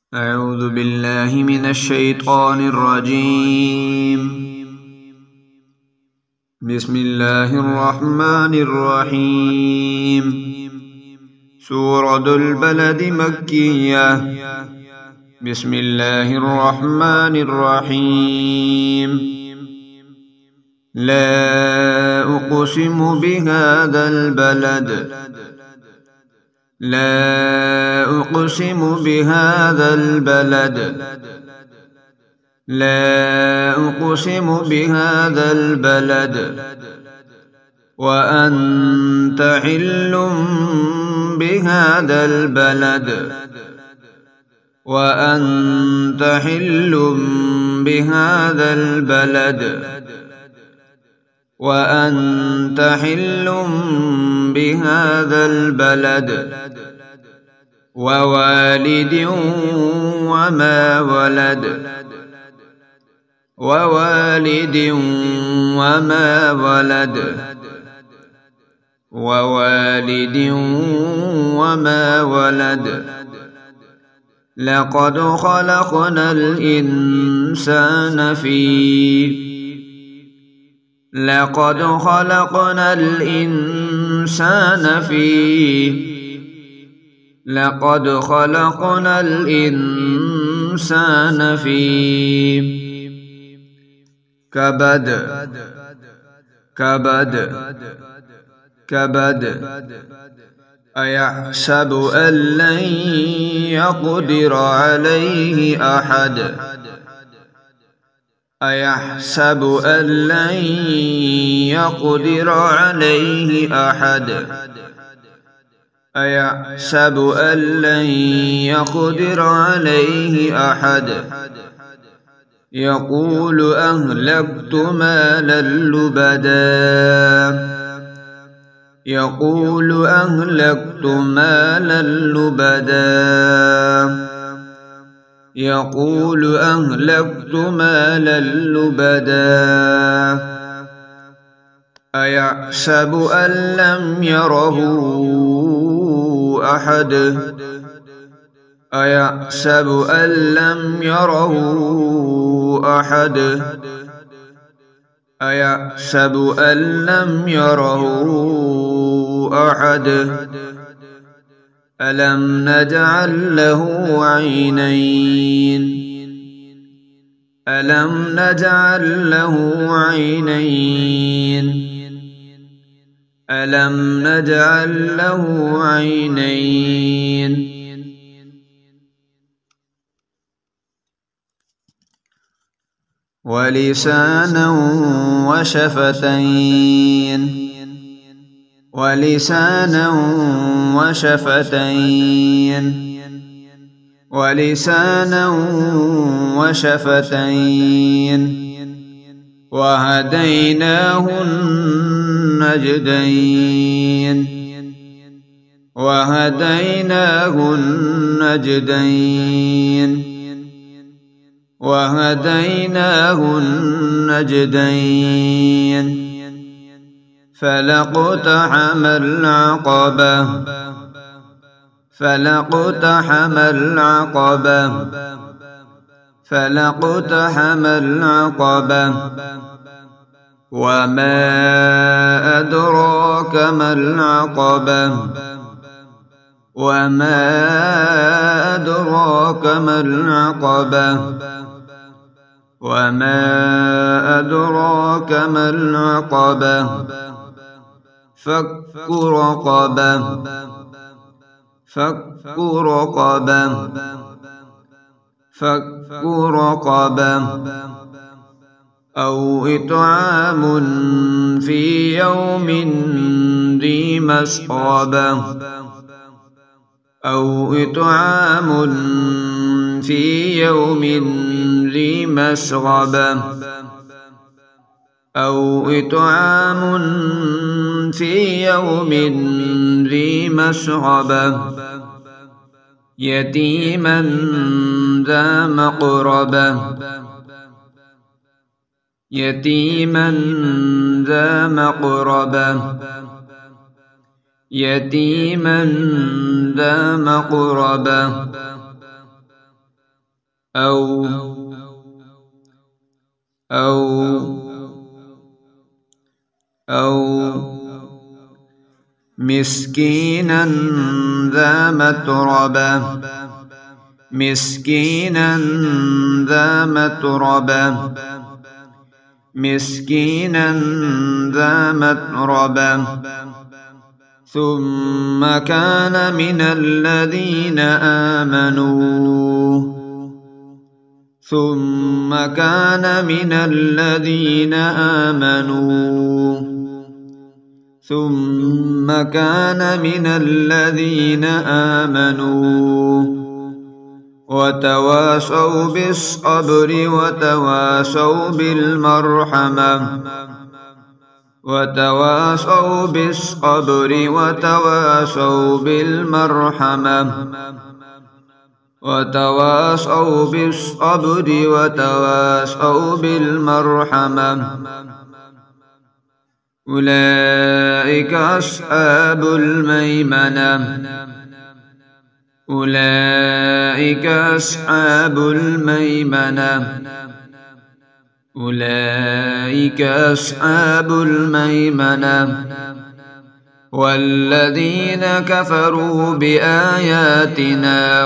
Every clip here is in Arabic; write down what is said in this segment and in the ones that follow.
أعوذ بالله من الشيطان الرجيم. بسم الله الرحمن الرحيم. سورة البلد مكية. بسم الله الرحمن الرحيم. لا أقسم بهذا البلد لا أقسم بهذا البلد لا أقسم بهذا البلد وأنت حل بهذا البلد وأنت حل بهذا البلد وأنت حل بهذا البلد ووالد وما ولد ووالد وما ولد ووالد وما ولد لقد خلقنا الإنسان في لقد خلقنا الإنسان في لقد خلقنا الإنسان في كبد كبد كبد أيحسب أن لن يقدر عليه أحد أيحسب أن لن يقدر عليه أحد أيحسب أن لن يقدر عليه أحد يقول أهلكت مالا لبدا يقول أهلكت مالا لبدا يقول أهلكت مالا لبدا أيحسب أن لم يره أحد أيحسب أن لم يره أحد أيحسب أن لم يره أحد ألم نجعل له عينين ألم نجعل له عينين ألم نجعل له عينين ولسانا وشفتين ولسانا وشفتين ولسانا وشفتين وهديناه النجدين وهديناه النجدين وهديناه النجدين فلاقتحم العقبة فلاقتحم العقبة فلاقتحم العقبة وما أدراك ما العقبة وما أدراك ما العقبة وما أدراك ما العقبة فك رقبة فك رقبة فك رقبة أو إطعام في يوم ذي مسغبة أو إطعام في يوم ذي مسغبة أو إطعام في يوم ذي مسغبة يتيما ذا مقربة يتيما ذا مقربة يتيما ذا مقربة أو مسكينا ذا متربة مسكينا ذا متربة مسكينا ذا متربة ثم كان من الذين آمنوا وتواصوا بالصبر وتواصوا بالمرحمة وتواصوا بالصبر وتواصوا بالمرحمة وتواصوا بالصبر وتواصوا بالمرحمة أولئك أصحاب الميمنة أولئك أصحاب الميمنة أولئك أصحاب الميمنة والذين كفروا بآياتنا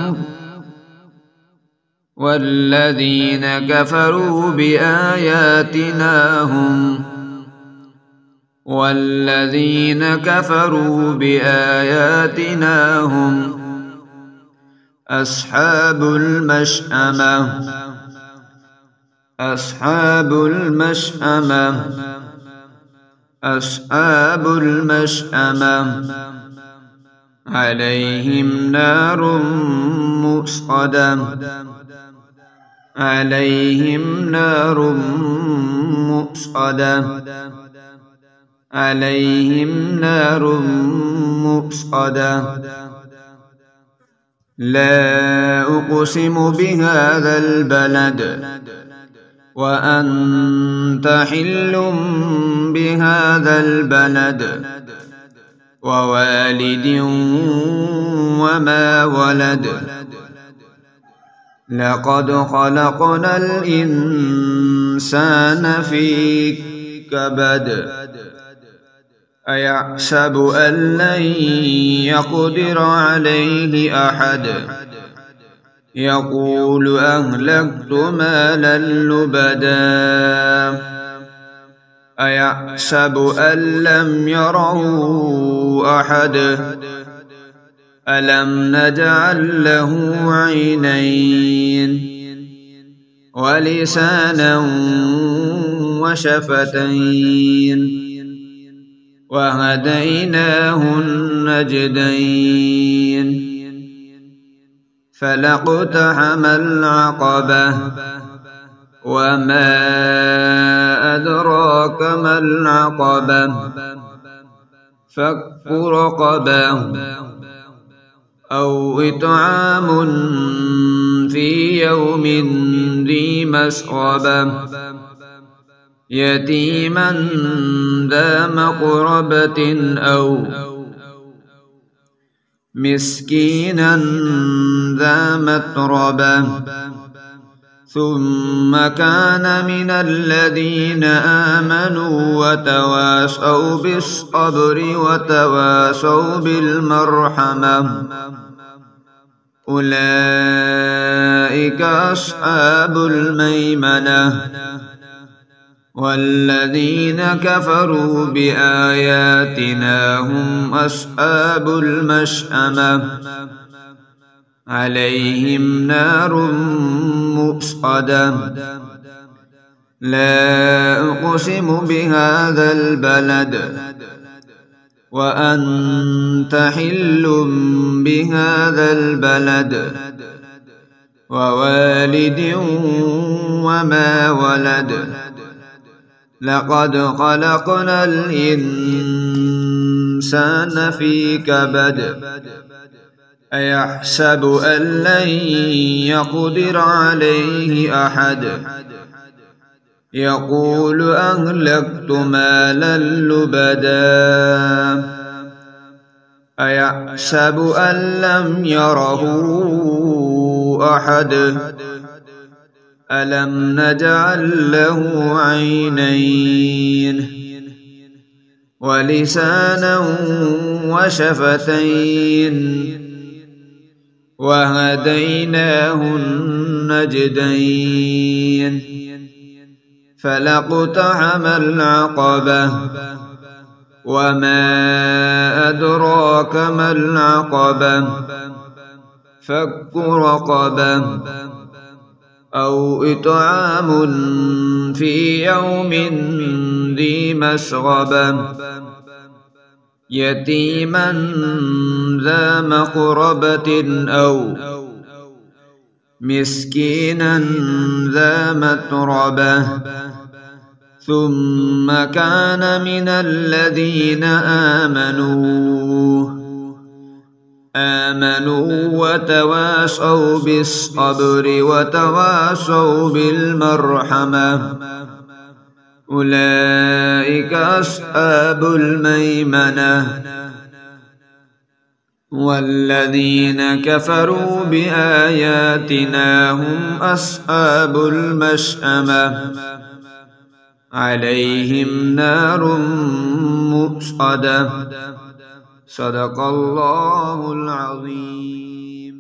هم أصحاب المشأمة عليهم نار مؤصدة لا أقسم بهذا البلد وأنت حل بهذا البلد ووالد وما ولد لقد خلقنا الإنسان في كبد أيحسب أن لن يقدر عليه أحد يقول أهلكت مالا لبدا أيحسب أن لم يره أحد ألم نجعل له عينين ولسانا وشفتين وهديناه النجدين فلاقتحم العقبة وما أدراك ما العقبة فك رقبة أو إطعام في يوم ذي مسغبة يتيما ذا مقربة أو مسكينا ذا متربة ثم كان من الذين آمنوا وتواصوا بالصبر وتواصوا بالمرحمة أولئك أصحاب الميمنة والذين كفروا بآياتنا هم أصحاب المشأمة عليهم نار مؤصدة لا أقسم بهذا البلد وأنت حل بهذا البلد ووالد وما ولد لقد خلقنا الإنسان في كبد أيحسب أن لن يقدر عليه أحد يقول أهلكت مالا لبدا أيحسب أن لم يره أحد ألم نجعل له عينين ولسانا وشفتين وهديناه النجدين فلاقتحم العقبة وما أدراك ما العقبة فك رقبة أو إطعام في يوم ذي مسغبة يتيما ذا مقربة أو مسكينا ذا متربة ثم كان من الذين آمنوا وتواصوا بالصبر وتواصوا بالمرحمة أولئك أصحاب الميمنة والذين كفروا بآياتنا هم أصحاب المشأمة عليهم نار مؤصدة صدق الله العظيم.